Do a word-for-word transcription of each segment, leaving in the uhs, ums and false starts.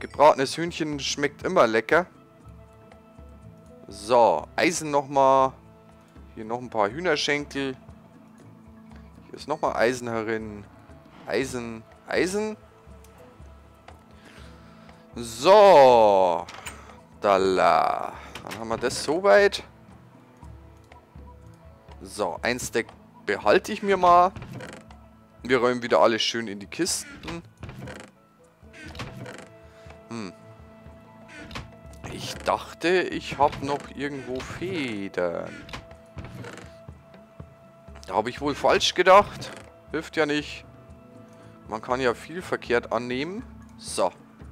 Gebratenes Hühnchen schmeckt immer lecker. So, Eisen nochmal. Hier noch ein paar Hühnerschenkel. Hier ist nochmal Eisen herin. Eisen, Eisen. So. Dalla. Dann haben wir das soweit. So, ein Stack behalte ich mir mal. Wir räumen wieder alles schön in die Kisten. Hm. Ich dachte, ich habe noch irgendwo Federn. Da habe ich wohl falsch gedacht. Hilft ja nicht. Man kann ja viel verkehrt annehmen. So.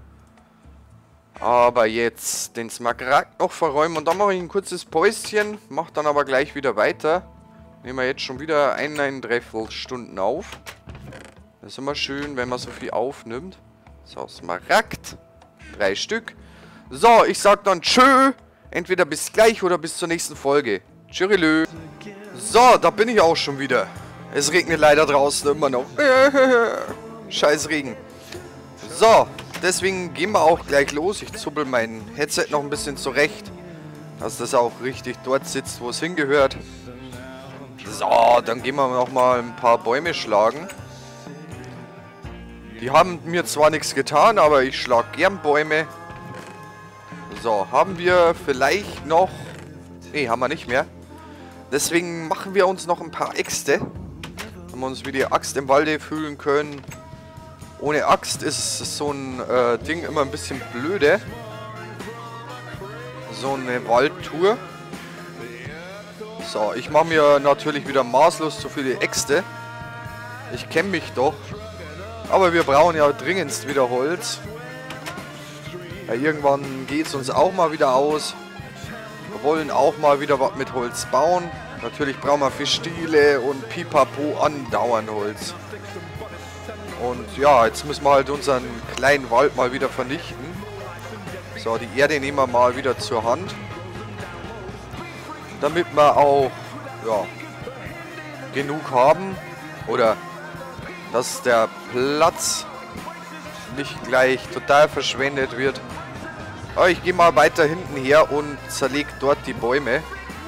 Aber jetzt den Smaragd noch verräumen und dann mache ich ein kurzes Päuschen. Mache dann aber gleich wieder weiter. Nehmen wir jetzt schon wieder eineinhalb Stunden auf. Das ist immer schön, wenn man so viel aufnimmt. So, Smaragd. Drei Stück. So, ich sag dann tschö. Entweder bis gleich oder bis zur nächsten Folge. Tschürilö. So, da bin ich auch schon wieder. Es regnet leider draußen immer noch. Scheiß Regen. So, deswegen gehen wir auch gleich los. Ich zuppel mein Headset noch ein bisschen zurecht, dass das auch richtig dort sitzt, wo es hingehört. So, dann gehen wir nochmal ein paar Bäume schlagen. Die haben mir zwar nichts getan, aber ich schlage gern Bäume. So, haben wir vielleicht noch... Ne, haben wir nicht mehr. Deswegen machen wir uns noch ein paar Äxte. Damit wir uns wie die Axt im Walde fühlen können. Ohne Axt ist so ein äh, Ding immer ein bisschen blöde. So eine Waldtour. So, ich mache mir natürlich wieder maßlos zu viele Äxte. Ich kenne mich doch. Aber wir brauchen ja dringendst wieder Holz. Ja, irgendwann geht es uns auch mal wieder aus. Wir wollen auch mal wieder was mit Holz bauen. Natürlich brauchen wir für Stiele und Pipapo andauernd Holz. Und ja, jetzt müssen wir halt unseren kleinen Wald mal wieder vernichten. So, die Erde nehmen wir mal wieder zur Hand. Damit wir auch, ja, genug haben. Oder dass der Platz nicht gleich total verschwendet wird. Aber ich gehe mal weiter hinten her und zerlege dort die Bäume.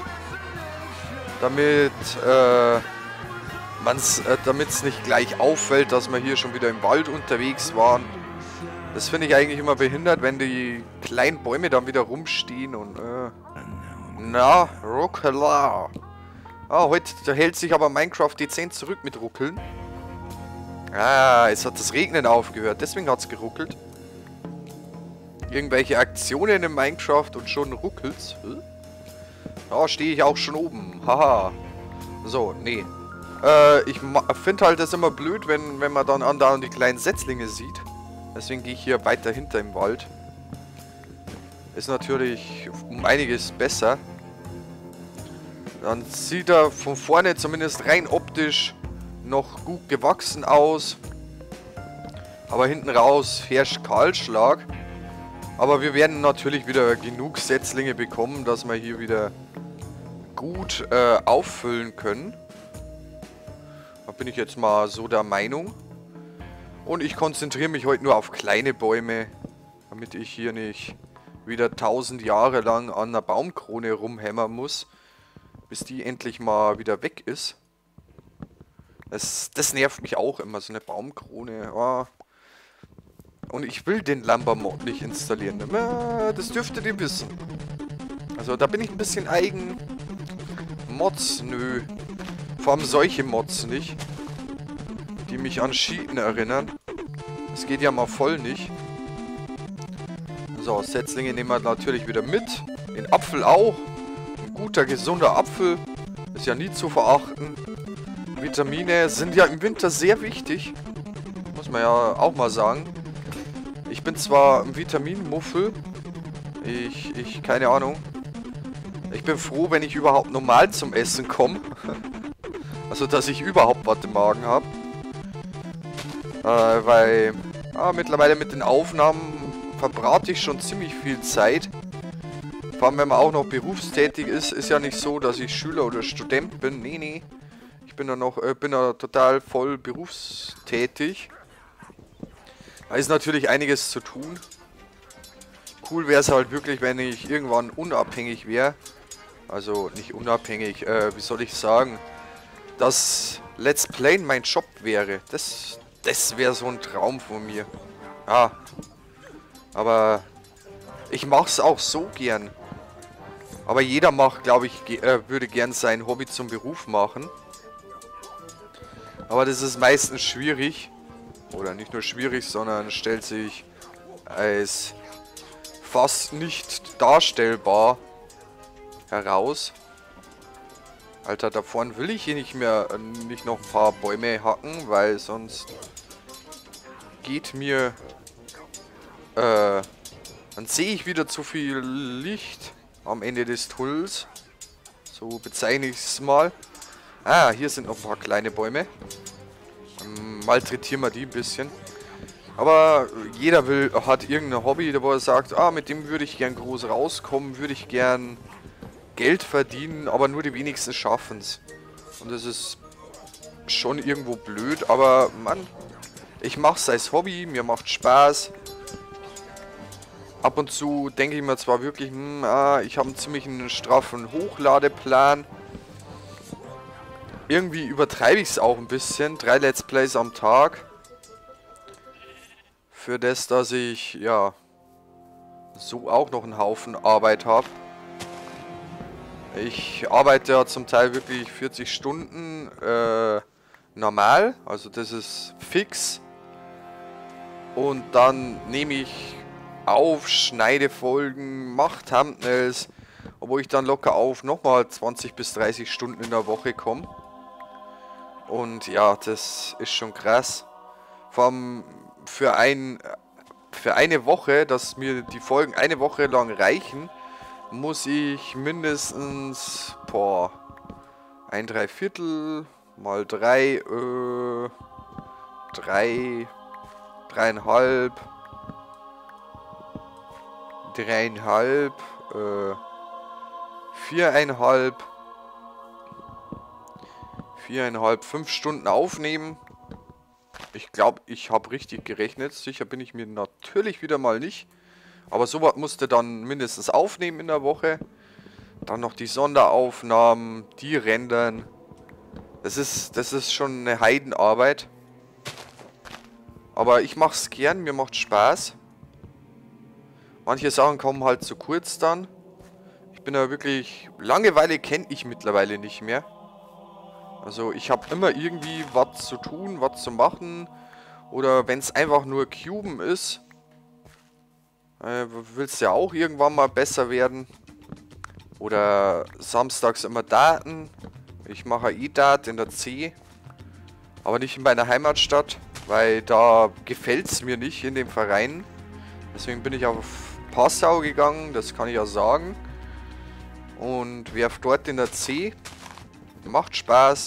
Damit äh, man's, äh, damit es nicht gleich auffällt, dass wir hier schon wieder im Wald unterwegs waren. Das finde ich eigentlich immer behindert, wenn die kleinen Bäume dann wieder rumstehen und äh, na, ruckela. Ah, heute hält sich aber Minecraft dezent zurück mit Ruckeln. Ah, jetzt hat das Regnen aufgehört, deswegen hat es geruckelt. Irgendwelche Aktionen in Minecraft und schon ruckelt's. Da stehe ich auch schon oben. Haha. So, nee. Äh, ich finde halt das immer blöd, wenn, wenn man dann andauernd die kleinen Setzlinge sieht. Deswegen gehe ich hier weiter hinter im Wald. Ist natürlich um einiges besser. Dann sieht er von vorne zumindest rein optisch noch gut gewachsen aus. Aber hinten raus herrscht Kahlschlag. Aber wir werden natürlich wieder genug Setzlinge bekommen, dass wir hier wieder gut äh, auffüllen können. Da bin ich jetzt mal so der Meinung. Und ich konzentriere mich heute nur auf kleine Bäume, damit ich hier nicht wieder tausend Jahre lang an einer Baumkrone rumhämmern muss, bis die endlich mal wieder weg ist. Das, das nervt mich auch immer, so eine Baumkrone. Oh. Und ich will den Lumber-Mod nicht installieren. Das dürftet ihr wissen. Also da bin ich ein bisschen eigen. Mods, nö. Vor allem solche Mods nicht. Die mich an Cheaten erinnern. Das geht ja mal voll nicht. So, Setzlinge nehmen wir natürlich wieder mit. Den Apfel auch. Ein guter, gesunder Apfel. Ist ja nie zu verachten. Vitamine sind ja im Winter sehr wichtig. Muss man ja auch mal sagen. Ich bin zwar ein Vitaminmuffel. Ich, ich, keine Ahnung. Ich bin froh, wenn ich überhaupt normal zum Essen komme. Also, dass ich überhaupt was im Magen habe. Äh, weil, ah, mittlerweile mit den Aufnahmen verbrate ich schon ziemlich viel Zeit. Vor allem, wenn man auch noch berufstätig ist, ist ja nicht so, dass ich Schüler oder Student bin. Nee, nee. Ich bin da noch, äh, bin da total voll berufstätig. Da ist natürlich einiges zu tun. Cool wäre es halt wirklich, wenn ich irgendwann unabhängig wäre. Also nicht unabhängig, äh, wie soll ich sagen, dass Let's Play mein Job wäre. Das, das wäre so ein Traum von mir. Ja, aber ich mache es auch so gern. Aber jeder macht, glaube ich, ge äh, würde gern sein Hobby zum Beruf machen. Aber das ist meistens schwierig. Oder nicht nur schwierig, sondern stellt sich als fast nicht darstellbar heraus. Alter, da vorne will ich hier nicht mehr, äh, nicht noch ein paar Bäume hacken, weil sonst geht mir, äh, dann sehe ich wieder zu viel Licht am Ende des Tunnels. So bezeichne ich es mal. Ah, hier sind noch ein paar kleine Bäume. Ähm, malträtieren wir die ein bisschen. Aber jeder will, hat irgendein Hobby, wo er sagt, ah, mit dem würde ich gern groß rauskommen, würde ich gern Geld verdienen, aber nur die wenigsten schaffen es. Und das ist schon irgendwo blöd, aber Mann, ich mache es als Hobby, mir macht Spaß. Ab und zu denke ich mir zwar wirklich, hm, ah, ich habe einen ziemlich einen straffen Hochladeplan. Irgendwie übertreibe ich es auch ein bisschen, drei Let's Plays am Tag. Für das, dass ich, ja, so auch noch einen Haufen Arbeit habe. Ich arbeite ja zum Teil wirklich vierzig Stunden äh, normal, also das ist fix. Und dann nehme ich auf, schneide Folgen, mache Thumbnails, obwohl ich dann locker auf nochmal zwanzig bis dreißig Stunden in der Woche komme. Und ja, das ist schon krass. Vor allem für, ein, für eine Woche, dass mir die Folgen eine Woche lang reichen, muss ich mindestens, boah, ein Dreiviertel mal drei, äh, drei, dreieinhalb, dreieinhalb, äh, viereinhalb, viereinhalb, fünf Stunden aufnehmen. Ich glaube, ich habe richtig gerechnet. Sicher bin ich mir natürlich wieder mal nicht. Aber sowas musste dann mindestens aufnehmen in der Woche. Dann noch die Sonderaufnahmen, die rendern. Das ist, das ist schon eine Heidenarbeit. Aber ich mache es gern, mir macht Spaß. Manche Sachen kommen halt zu kurz dann. Ich bin ja wirklich... Langeweile kenne ich mittlerweile nicht mehr. Also ich habe immer irgendwie was zu tun, was zu machen. Oder wenn es einfach nur Cuben ist, äh, willst du ja auch irgendwann mal besser werden. Oder samstags immer Daten. Ich mache E-Dat in der C. Aber nicht in meiner Heimatstadt, weil da gefällt es mir nicht in dem Verein. Deswegen bin ich auf Passau gegangen, das kann ich ja sagen. Und werfe dort in der C. Macht Spaß.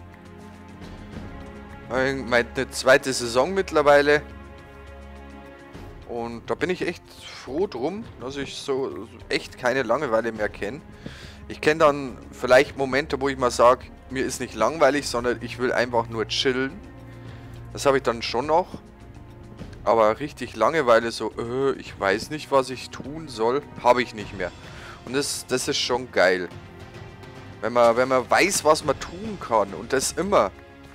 Meine zweite Saison mittlerweile. Und da bin ich echt froh drum, dass ich so echt keine Langeweile mehr kenne. Ich kenne dann vielleicht Momente, wo ich mal sage, mir ist nicht langweilig, sondern ich will einfach nur chillen. Das habe ich dann schon noch. Aber richtig Langeweile, so, äh, ich weiß nicht, was ich tun soll, habe ich nicht mehr. Und das, das ist schon geil. Wenn man, wenn man weiß, was man tun kann. Und das immer.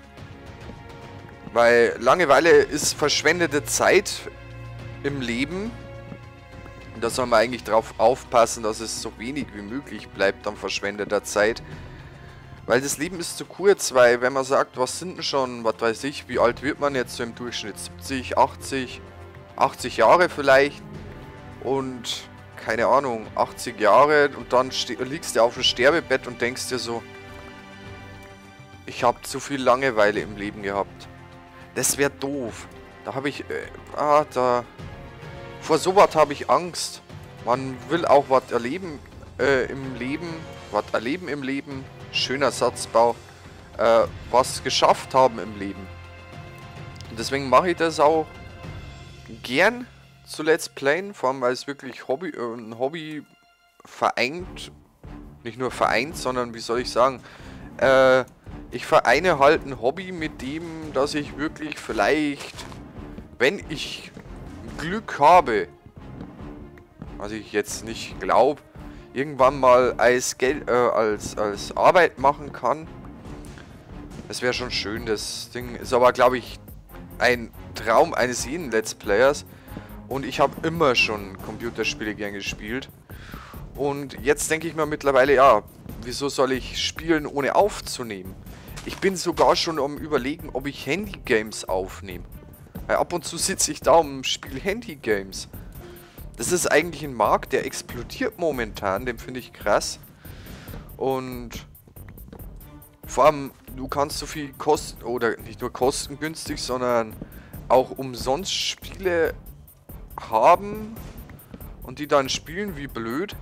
Weil Langeweile ist verschwendete Zeit im Leben. Und da soll man eigentlich drauf aufpassen, dass es so wenig wie möglich bleibt an verschwendeter Zeit. Weil das Leben ist zu kurz, weil wenn man sagt, was sind denn schon, was weiß ich, wie alt wird man jetzt so im Durchschnitt? siebzig, achtzig, achtzig Jahre vielleicht. Und... keine Ahnung, achtzig Jahre und dann liegst du auf dem Sterbebett und denkst dir so, ich habe zu viel Langeweile im Leben gehabt. Das wäre doof. Da habe ich, äh, ah, da, vor sowas habe ich Angst. Man will auch was erleben äh, im Leben, was erleben im Leben, schöner Satzbau, äh, was geschafft haben im Leben. Und deswegen mache ich das auch gern. Zu Let's Playen, vor allem weil es wirklich Hobby, äh, ein Hobby vereint, nicht nur vereint, sondern wie soll ich sagen, äh, ich vereine halt ein Hobby mit dem, dass ich wirklich vielleicht, wenn ich Glück habe, was ich jetzt nicht glaube, irgendwann mal als Geld, äh, als, als Arbeit machen kann. Das wäre schon schön. Das Ding ist aber, glaube ich, ein Traum eines jeden Let's Players. Und ich habe immer schon Computerspiele gern gespielt. Und jetzt denke ich mir mittlerweile, ja, wieso soll ich spielen, ohne aufzunehmen? Ich bin sogar schon am Überlegen, ob ich Handy-Games aufnehme. Weil ab und zu sitze ich da und spiele Handy-Games. Das ist eigentlich ein Markt, der explodiert momentan, den finde ich krass. Und vor allem, du kannst so viel kosten, oder nicht nur kostengünstig, sondern auch umsonst Spiele haben und die dann spielen wie blöd.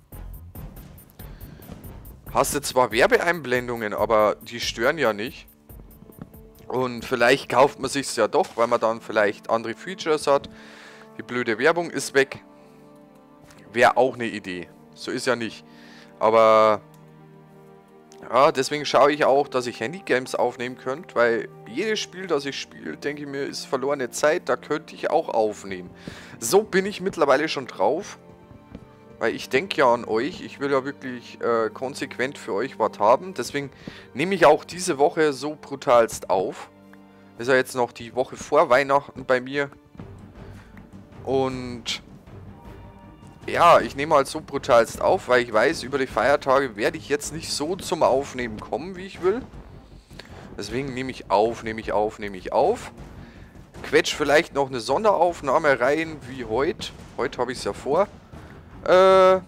Hast du zwar Werbeeinblendungen, aber die stören ja nicht. Und vielleicht kauft man sich's ja doch, weil man dann vielleicht andere Features hat. Die blöde Werbung ist weg. Wäre auch eine Idee. So ist ja nicht. Aber ja, deswegen schaue ich auch, dass ich Handygames aufnehmen könnte, weil jedes Spiel, das ich spiele, denke ich mir, ist verlorene Zeit, da könnte ich auch aufnehmen. So bin ich mittlerweile schon drauf, weil ich denke ja an euch, ich will ja wirklich äh, konsequent für euch was haben, deswegen nehme ich auch diese Woche so brutalst auf. Ist ja jetzt noch die Woche vor Weihnachten bei mir und ja, ich nehme halt so brutalst auf, weil ich weiß, über die Feiertage werde ich jetzt nicht so zum Aufnehmen kommen, wie ich will. Deswegen nehme ich auf, nehme ich auf, nehme ich auf. Quetsch vielleicht noch eine Sonderaufnahme rein, wie heute. Heute habe ich es ja vor. Äh,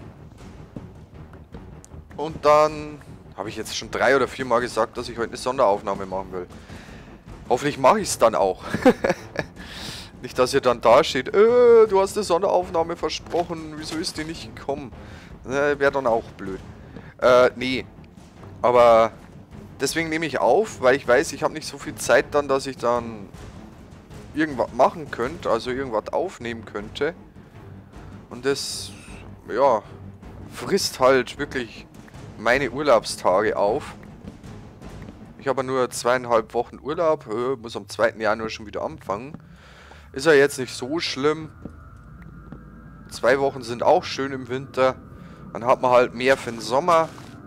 und dann habe ich jetzt schon drei oder vier Mal gesagt, dass ich heute eine Sonderaufnahme machen will. Hoffentlich mache ich es dann auch. Nicht, dass ihr dann da steht, äh, du hast eine Sonderaufnahme versprochen, wieso ist die nicht gekommen? Äh, Wäre dann auch blöd. Äh, nee. Aber deswegen nehme ich auf, weil ich weiß, ich habe nicht so viel Zeit dann, dass ich dann irgendwas machen könnte, also irgendwas aufnehmen könnte. Und das, ja, frisst halt wirklich meine Urlaubstage auf. Ich habe nur zweieinhalb Wochen Urlaub, äh, muss am zweiten Januar schon wieder anfangen. Ist ja jetzt nicht so schlimm. Zwei Wochen sind auch schön im Winter. Dann hat man halt mehr für den Sommer.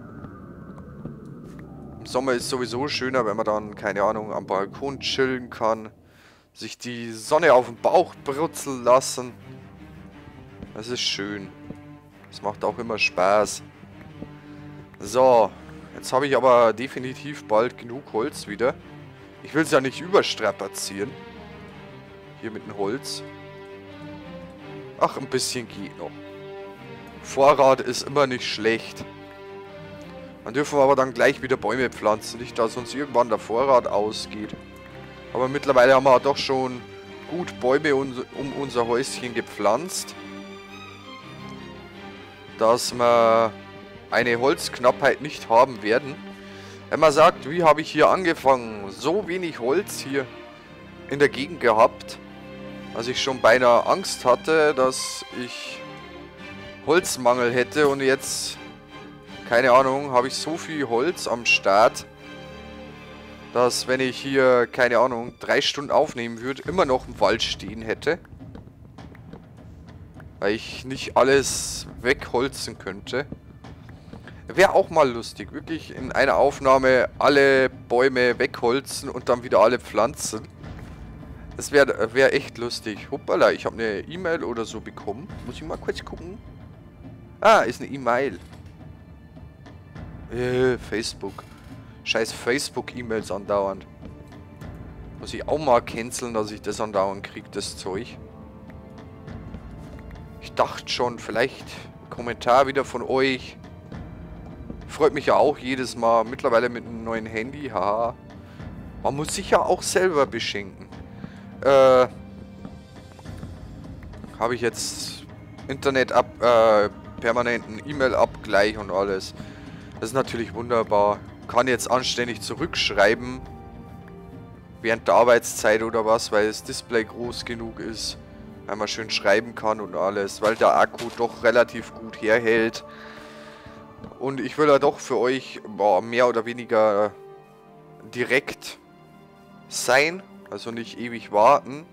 Im Sommer ist sowieso schöner, wenn man dann, keine Ahnung, am Balkon chillen kann. Sich die Sonne auf den Bauch brutzeln lassen. Das ist schön. Das macht auch immer Spaß. So, jetzt habe ich aber definitiv bald genug Holz wieder. Ich will es ja nicht überstrapazieren. Hier mit dem Holz. Ach, ein bisschen geht noch. Vorrat ist immer nicht schlecht. Dann dürfen wir aber dann gleich wieder Bäume pflanzen. Nicht, dass uns irgendwann der Vorrat ausgeht. Aber mittlerweile haben wir doch schon gut Bäume um unser Häuschen gepflanzt. Dass wir eine Holzknappheit nicht haben werden. Wenn man sagt, wie habe ich hier angefangen? So wenig Holz hier in der Gegend gehabt. Als ich schon beinahe Angst hatte, dass ich Holzmangel hätte und jetzt, keine Ahnung, habe ich so viel Holz am Start, dass wenn ich hier, keine Ahnung, drei Stunden aufnehmen würde, immer noch im Wald stehen hätte. Weil ich nicht alles wegholzen könnte. Wäre auch mal lustig, wirklich in einer Aufnahme alle Bäume wegholzen und dann wieder alle pflanzen. Das wäre wär echt lustig. Hoppala, ich habe eine E-Mail oder so bekommen. Muss ich mal kurz gucken. Ah, ist eine E-Mail. Äh, Facebook. Scheiß Facebook-E-Mails andauernd. Muss ich auch mal canceln, dass ich das andauernd kriege, das Zeug. Ich dachte schon, vielleicht ein Kommentar wieder von euch. Freut mich ja auch jedes Mal. Mittlerweile mit einem neuen Handy. Haha. Man muss sich ja auch selber beschenken. Äh, habe ich jetzt Internet ab, äh, permanenten E-Mail-Abgleich und alles. Das ist natürlich wunderbar. Kann jetzt anständig zurückschreiben. Während der Arbeitszeit oder was, weil das Display groß genug ist. Weil man schön schreiben kann und alles. Weil der Akku doch relativ gut herhält. Und ich will ja doch für euch boah, mehr oder weniger direkt sein. Also nicht ewig warten.